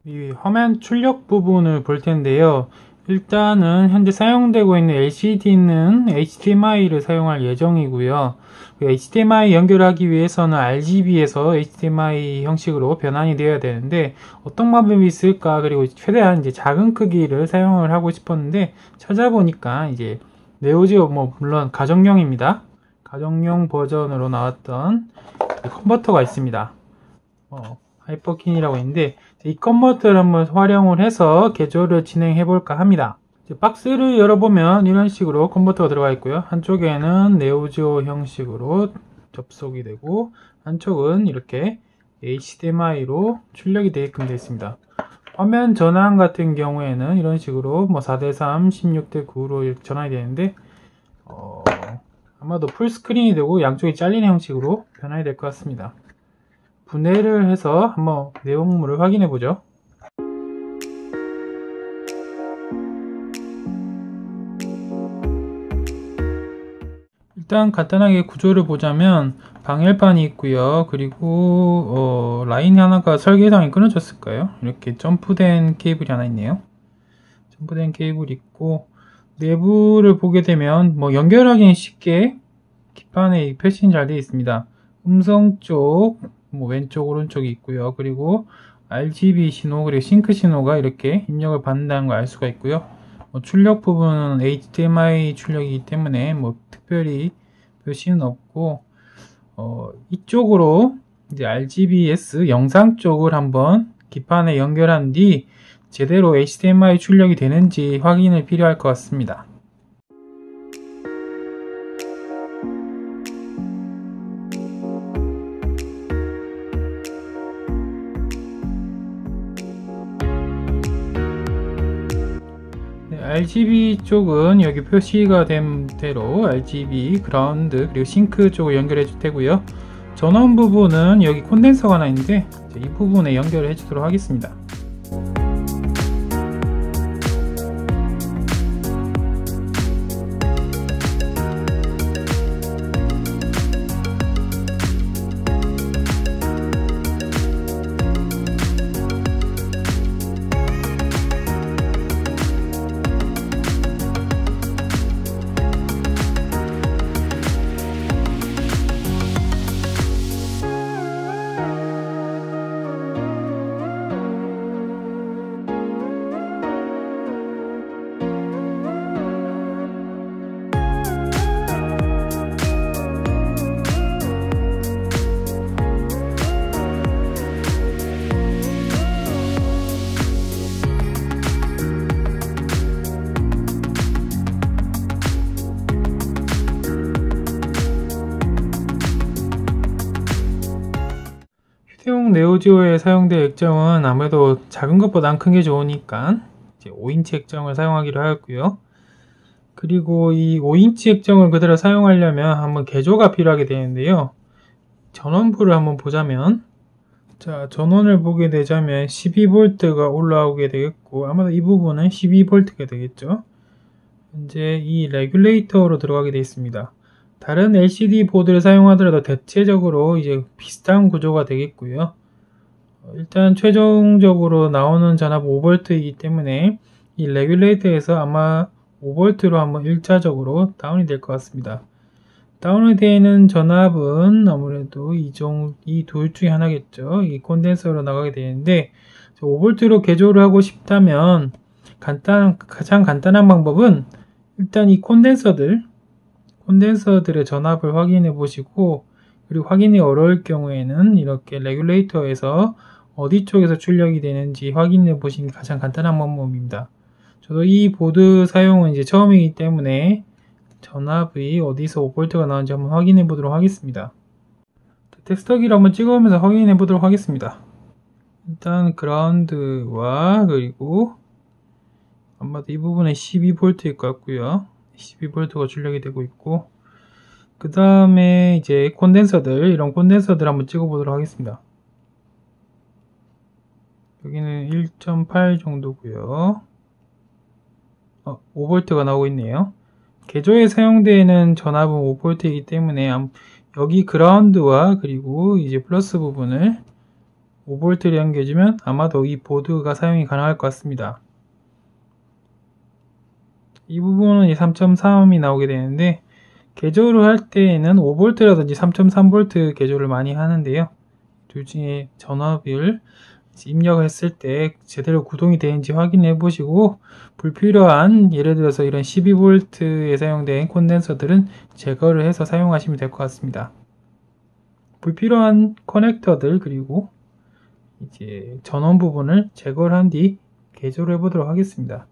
이 화면 출력 부분을 볼 텐데요. 일단은 현재 사용되고 있는 LCD는 HDMI를 사용할 예정이고요. HDMI 연결하기 위해서는 RGB에서 HDMI 형식으로 변환이 되어야 되는데 어떤 방법이 있을까, 그리고 최대한 이제 작은 크기를 사용을 하고 싶었는데 찾아보니까 이제 네오지오, 물론 가정용입니다. 가정용 버전으로 나왔던 컨버터가 있습니다. 하이퍼킨이라고 있는데 이 컨버터를 한번 활용을 해서 개조를 진행해 볼까 합니다. 박스를 열어보면 이런 식으로 컨버터가 들어가 있고요. 한쪽에는 네오지오 형식으로 접속이 되고 한쪽은 이렇게 HDMI로 출력이 되게끔 되어 있습니다. 화면 전환 같은 경우에는 이런 식으로 4:3, 16:9로 전환이 되는데 아마도 풀스크린이 되고 양쪽이 잘리는 형식으로 변환이 될 것 같습니다. 분해를 해서 한번 내용물을 확인해 보죠. 일단 간단하게 구조를 보자면 방열판이 있고요. 그리고 라인 하나가 설계상에 끊어졌을까요? 이렇게 점프된 케이블이 하나 있네요. 점프된 케이블이 있고 내부를 보게 되면 연결하기는 쉽게 기판에 표시는 잘 되어 있습니다. 음성 쪽 왼쪽 오른쪽이 있고요. 그리고 RGB 신호 그리고 싱크 신호가 이렇게 입력을 받는다는 걸 알 수가 있고요. 출력 부분은 HDMI 출력이기 때문에 특별히 표시는 없고 이쪽으로 이제 RGBS 영상 쪽을 한번 기판에 연결한 뒤 제대로 HDMI 출력이 되는지 확인을 필요할 것 같습니다. RGB 쪽은 여기 표시가 된 대로 RGB 그라운드 그리고 싱크 쪽을 연결해 줄 테고요. 전원 부분은 여기 콘덴서가 하나 있는데 이 부분에 연결을 해 주도록 하겠습니다. 휴대용 네오지오에 사용될 액정은 아무래도 작은 것보단 큰 게 좋으니까 이제 5인치 액정을 사용하기로 하였고요. 그리고 이 5인치 액정을 그대로 사용하려면 한번 개조가 필요하게 되는데요. 전원부를 한번 보자면, 자, 전원을 보게 되자면 12V가 올라오게 되겠고 아마도 이 부분은 12V가 되겠죠. 이제 이 레귤레이터로 들어가게 되어 있습니다. 다른 LCD 보드를 사용하더라도 대체적으로 이제 비슷한 구조가 되겠고요. 일단 최종적으로 나오는 전압 5V이기 때문에 이 레귤레이터에서 아마 5V로 한번 1차적으로 다운이 될 것 같습니다. 다운이 되는 전압은 아무래도 이 둘 중에 하나겠죠. 이 콘덴서로 나가게 되는데 5V로 개조를 하고 싶다면 가장 간단한 방법은 일단 이 콘덴서들의 전압을 확인해 보시고, 그리고 확인이 어려울 경우에는 이렇게 레귤레이터에서 어디 쪽에서 출력이 되는지 확인해 보시는 게 가장 간단한 방법입니다. 저도 이 보드 사용은 이제 처음이기 때문에 전압이 어디서 5V가 나오는지 한번 확인해 보도록 하겠습니다. 텍스터기를 한번 찍어보면서 확인해 보도록 하겠습니다. 일단 그라운드와 그리고 아마도 이 부분에 12V일 것 같고요. 12V가 출력이 되고 있고, 그 다음에 이제 이런 콘덴서들 한번 찍어 보도록 하겠습니다. 여기는 1.8 정도고요. 5V가 나오고 있네요. 개조에 사용되는 전압은 5V이기 때문에 여기 그라운드와 그리고 이제 플러스 부분을 5V를 연결해주면 아마도 이 보드가 사용이 가능할 것 같습니다. 이 부분은 3.3이 나오게 되는데, 개조를 할 때에는 5V라든지 3.3V 개조를 많이 하는데요. 둘 중에 전압을 입력했을 때 제대로 구동이 되는지 확인해 보시고, 불필요한, 예를 들어서 이런 12V에 사용된 콘덴서들은 제거를 해서 사용하시면 될 것 같습니다. 불필요한 커넥터들, 그리고 이제 전원 부분을 제거를 한 뒤 개조를 해 보도록 하겠습니다.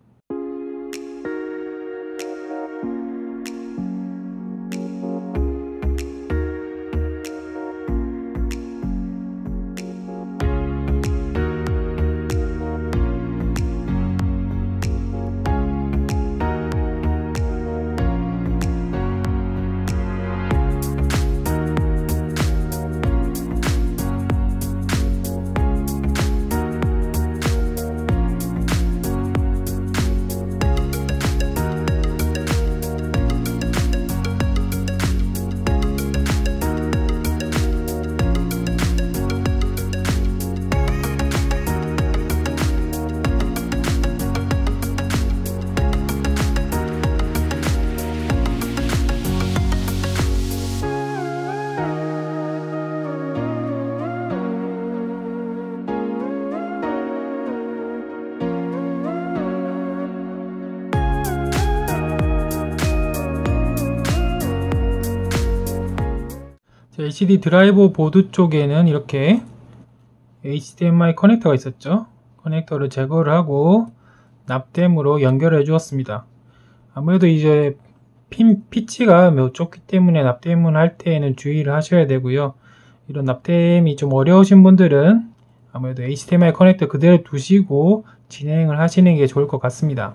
LCD 드라이버 보드 쪽에는 이렇게 HDMI 커넥터가 있었죠. 커넥터를 제거를 하고 납땜으로 연결해 주었습니다. 아무래도 이제 핀 피치가 매우 좁기 때문에 납땜을 할 때에는 주의를 하셔야 되고요. 이런 납땜이 좀 어려우신 분들은 아무래도 HDMI 커넥터 그대로 두시고 진행을 하시는 게 좋을 것 같습니다.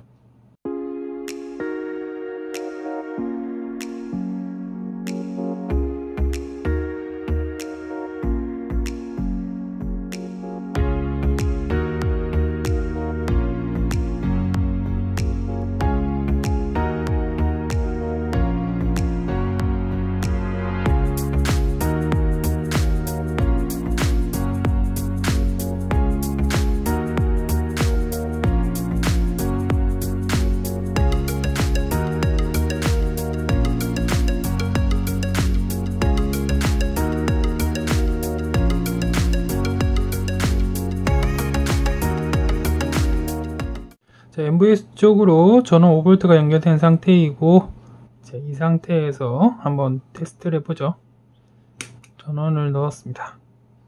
자, MVS 쪽으로 전원 5V가 연결된 상태이고, 자, 이 상태에서 한번 테스트를 해보죠. 전원을 넣었습니다.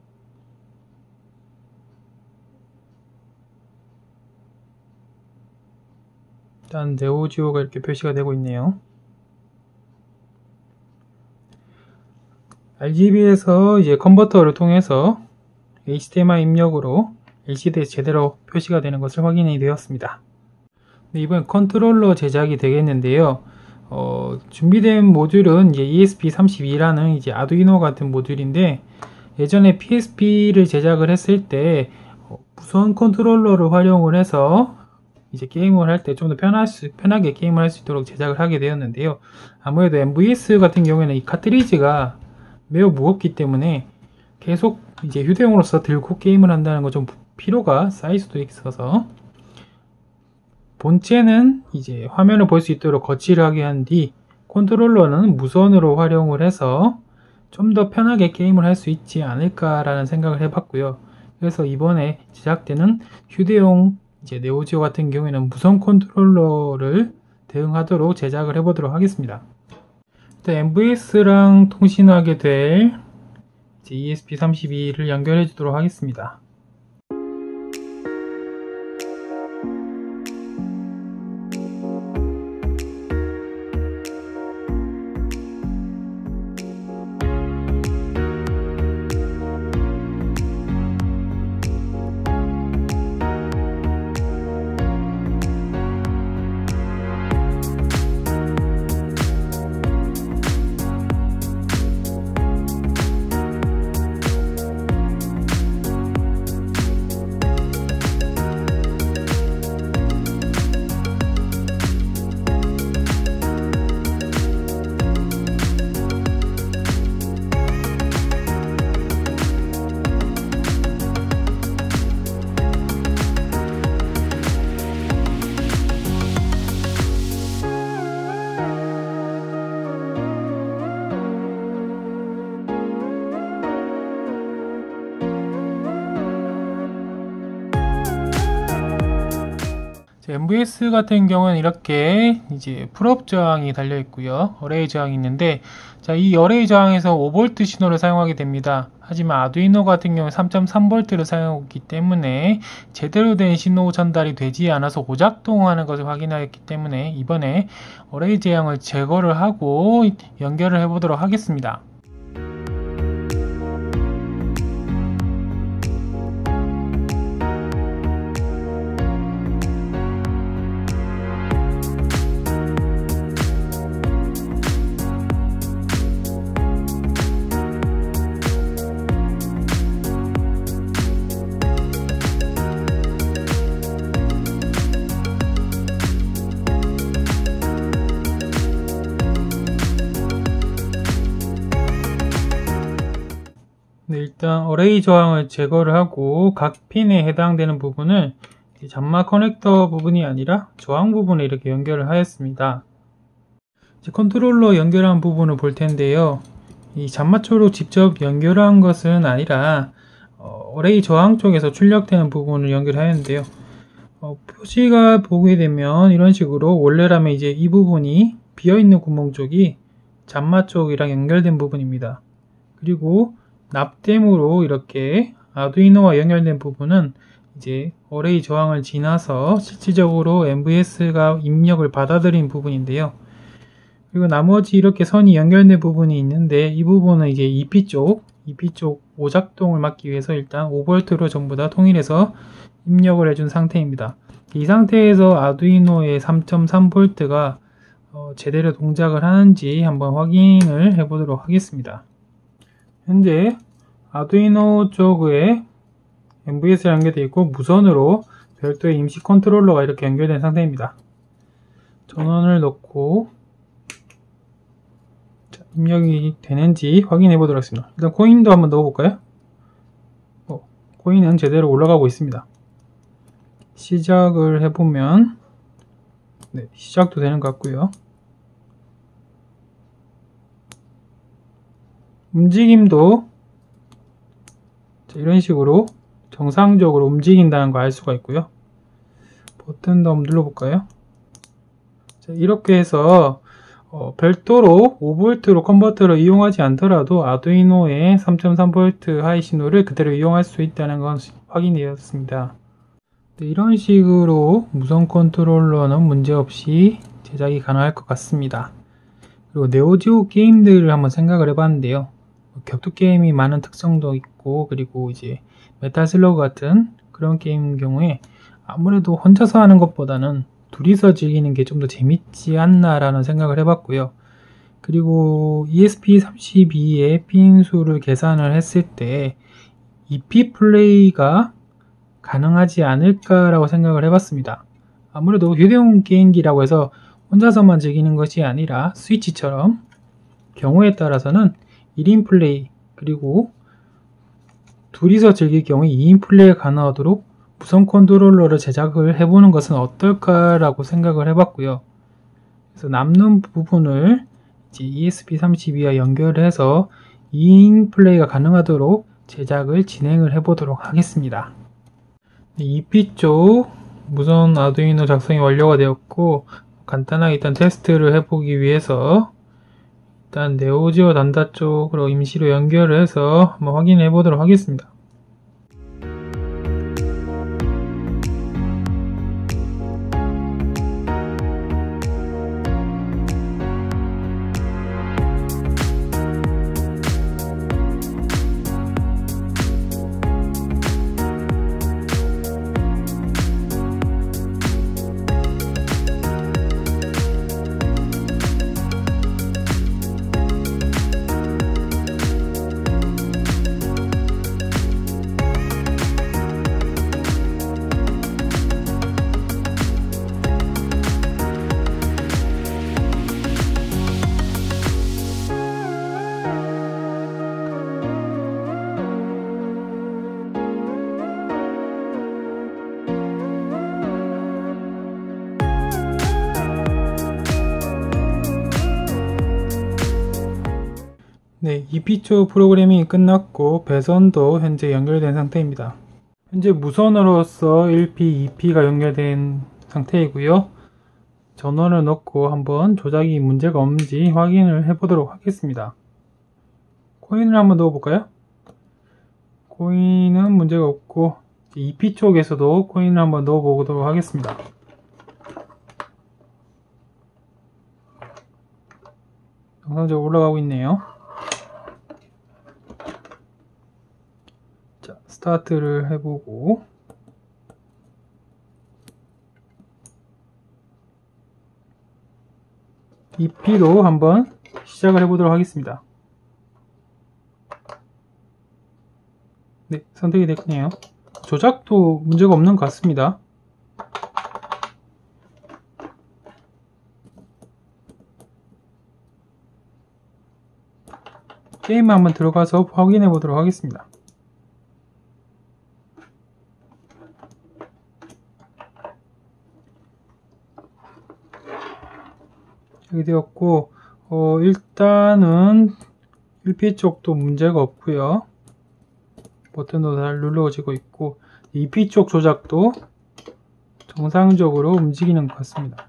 일단 네오지오가 이렇게 표시가 되고 있네요. RGB에서 이제 컨버터를 통해서 HDMI 입력으로 LCD에 제대로 표시가 되는 것을 확인이 되었습니다. 이번 컨트롤러 제작이 되겠는데요. 준비된 모듈은 이제 ESP32라는 이제 아두이노 같은 모듈인데, 예전에 PSP를 제작을 했을 때 무선 컨트롤러를 활용을 해서 이제 게임을 할 때 좀 더 편하게 게임을 할 수 있도록 제작을 하게 되었는데요. 아무래도 MVS 같은 경우에는 이 카트리지가 매우 무겁기 때문에 계속 이제 휴대용으로서 들고 게임을 한다는 거 좀 피로가 쌓일 수도 있어서, 본체는 이제 화면을 볼 수 있도록 거치를 하게 한 뒤 컨트롤러는 무선으로 활용을 해서 좀 더 편하게 게임을 할 수 있지 않을까라는 생각을 해봤고요. 그래서 이번에 제작되는 휴대용 이제 네오지오 같은 경우에는 무선 컨트롤러를 대응하도록 제작을 해보도록 하겠습니다. 일단 MVS랑 통신하게 될 ESP32를 연결해 주도록 하겠습니다. MVS 같은 경우는 이렇게 이제 풀업 저항이 달려 있고요. 어레이 저항이 있는데, 자, 이 어레이 저항에서 5V 신호를 사용하게 됩니다. 하지만 아두이노 같은 경우는 3.3V를 사용하고 있기 때문에 제대로 된 신호 전달이 되지 않아서 오작동하는 것을 확인하였기 때문에 이번에 어레이 저항을 제거를 하고 연결을 해보도록 하겠습니다. 네, 일단 어레이 저항을 제거를 하고 각 핀에 해당되는 부분을 잠마 커넥터 부분이 아니라 저항 부분에 이렇게 연결을 하였습니다. 이제 컨트롤러 연결한 부분을 볼 텐데요. 이 잠마 쪽으로 직접 연결한 것은 아니라 어레이 저항 쪽에서 출력되는 부분을 연결하였는데요. 표시가 보게 되면 이런 식으로 원래라면 이제 이 부분이 비어있는 구멍 쪽이 잠마 쪽이랑 연결된 부분입니다. 그리고 납땜으로 이렇게 아두이노와 연결된 부분은 이제 어레이 저항을 지나서 실질적으로 MVS가 입력을 받아들인 부분인데요. 그리고 나머지 이렇게 선이 연결된 부분이 있는데 이 부분은 이제 EP 쪽 오작동을 막기 위해서 일단 5V로 전부 다 통일해서 입력을 해준 상태입니다. 이 상태에서 아두이노의 3.3V가 제대로 동작을 하는지 한번 확인을 해보도록 하겠습니다. 현재 아두이노 쪽에 MVS가 연결되어 있고 무선으로 별도의 임시 컨트롤러가 이렇게 연결된 상태입니다. 전원을 넣고 입력이 되는지 확인해 보도록 하겠습니다. 일단 코인도 한번 넣어 볼까요? 코인은 제대로 올라가고 있습니다. 시작을 해보면 네, 시작도 되는 것 같고요. 움직임도 이런 식으로 정상적으로 움직인다는 거 알 수가 있고요. 버튼도 한번 눌러볼까요? 자, 이렇게 해서 별도로 5V로 컨버터를 이용하지 않더라도 아두이노의 3.3V 하이 신호를 그대로 이용할 수 있다는 건 확인되었습니다. 네, 이런 식으로 무선 컨트롤러는 문제없이 제작이 가능할 것 같습니다. 그리고 네오지오 게임들을 한번 생각을 해봤는데요. 격투 게임이 많은 특성도 있고, 그리고 이제 메탈 슬러그 같은 그런 게임 경우에 아무래도 혼자서 하는 것보다는 둘이서 즐기는 게 좀 더 재밌지 않나 라는 생각을 해봤고요. 그리고 ESP32의 핀 수를 계산을 했을 때 EP 플레이가 가능하지 않을까라고 생각을 해봤습니다. 아무래도 휴대용 게임기라고 해서 혼자서만 즐기는 것이 아니라 스위치처럼 경우에 따라서는 1인 플레이 그리고 둘이서 즐길 경우에 2인 플레이가 가능하도록 무선 컨트롤러를 제작을 해보는 것은 어떨까라고 생각을 해봤고요. 그래서 남는 부분을 이제 ESP32와 연결해서 2인 플레이가 가능하도록 제작을 진행을 해보도록 하겠습니다. EP 쪽 무선 아두이노 작성이 완료가 되었고 간단하게 일단 테스트를 해보기 위해서 일단 네오지오 단자 쪽으로 임시로 연결을 해서 한번 확인해 보도록 하겠습니다. 네, EP2 프로그래밍이 끝났고 배선도 현재 연결된 상태입니다. 현재 무선으로서 1P, 2P가 연결된 상태이고요. 전원을 넣고 한번 조작이 문제가 없는지 확인을 해보도록 하겠습니다. 코인을 한번 넣어볼까요? 코인은 문제가 없고 EP 쪽에서도 코인을 한번 넣어보도록 하겠습니다. 정상적으로 올라가고 있네요. 자, 스타트를 해보고 EP로 한번 시작을 해보도록 하겠습니다. 네, 선택이 됐네요. 조작도 문제가 없는 것 같습니다. 게임에 한번 들어가서 확인해 보도록 하겠습니다. 여기 되었고 일단은 1P 쪽도 문제가 없고요. 버튼도 잘 눌러지고 있고 2P 쪽 조작도 정상적으로 움직이는 것 같습니다.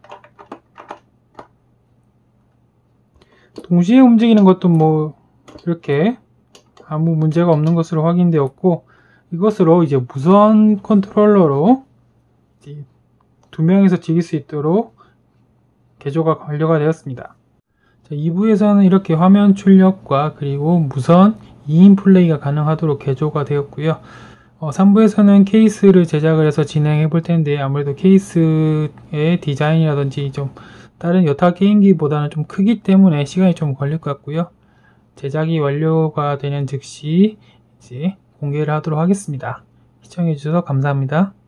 동시에 움직이는 것도 뭐 이렇게 아무 문제가 없는 것으로 확인되었고, 이것으로 이제 무선 컨트롤러로 이제 2명이서 즐길 수 있도록 개조가 완료가 되었습니다. 자, 2부에서는 이렇게 화면 출력과 그리고 무선 2인 플레이가 가능하도록 개조가 되었고요. 3부에서는 케이스를 제작을 해서 진행해 볼 텐데, 아무래도 케이스의 디자인이라든지 좀 다른 여타 게임기보다는 좀 크기 때문에 시간이 좀 걸릴 것 같고요. 제작이 완료가 되는 즉시 이제 공개를 하도록 하겠습니다. 시청해 주셔서 감사합니다.